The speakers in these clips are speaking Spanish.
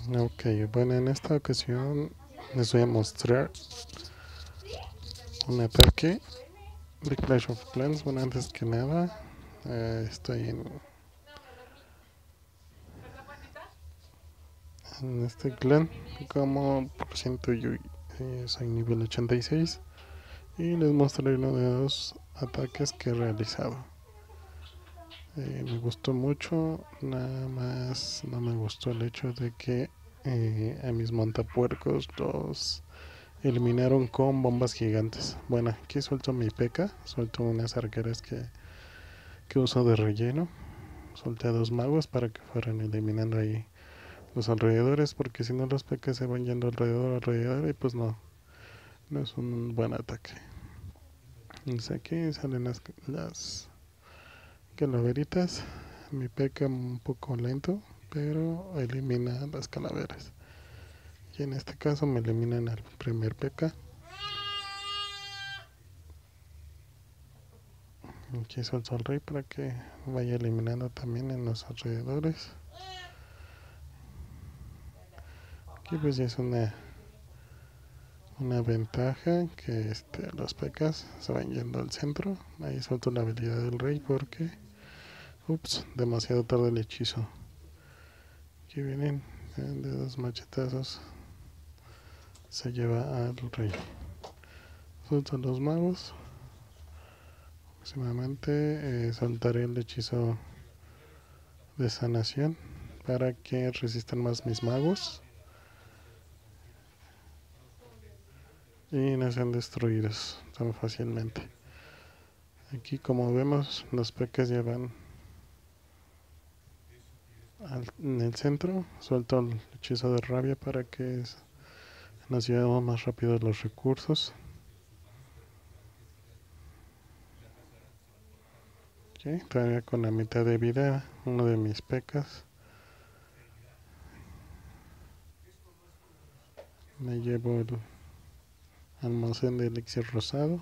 Ok, bueno, en esta ocasión les voy a mostrar un ataque de Clash of Clans. Bueno, antes que nada, estoy en este clan. Como por ciento yo soy nivel 86 y les mostraré uno de los ataques que he realizado. Me gustó mucho, nada más no me gustó el hecho de que a mis montapuercos los eliminaron con bombas gigantes. Bueno, aquí suelto mi P.E.K.K.A, suelto unas arqueras que uso de relleno. Solté a 2 magos para que fueran eliminando ahí los alrededores, porque si no los P.E.K.K.A se van yendo alrededor y pues no es un buen ataque. Entonces aquí salen las calaveritas. Mi P.E.K.K.A un poco lento, pero elimina las calaveras. Y en este caso me eliminan al primer P.E.K.K.A. Aquí suelto al rey para que vaya eliminando también en los alrededores. Aquí pues ya es una ventaja que los P.E.K.K.A se van yendo al centro. Ahí suelto la habilidad del rey porque demasiado tarde el hechizo. Aquí vienen de 2 machetazos, se lleva al rey. Suelto los magos. Próximamente soltaré el hechizo de sanación para que resistan más mis magos y no sean destruidos tan fácilmente. Aquí, como vemos, los P.E.K.K.A ya van en el centro. Suelto el hechizo de rabia para que nos llevemos más rápido los recursos. Okay, todavía con la mitad de vida uno de mis P.E.K.K.A. Me llevo el almacén de elixir rosado.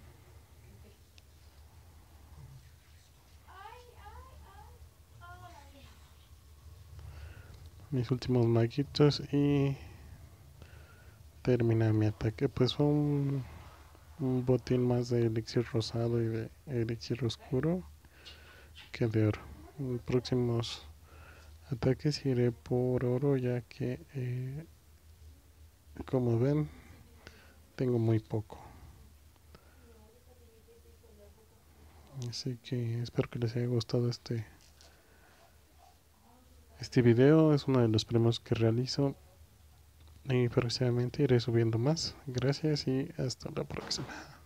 Mis últimos maguitos y termina mi ataque. Pues fue un botín más de elixir rosado y de elixir oscuro que de oro. En próximos ataques iré por oro, ya que como ven tengo muy poco. Así que espero que les haya gustado este video. Es uno de los primeros que realizo y próximamente iré subiendo más. Gracias y hasta la próxima.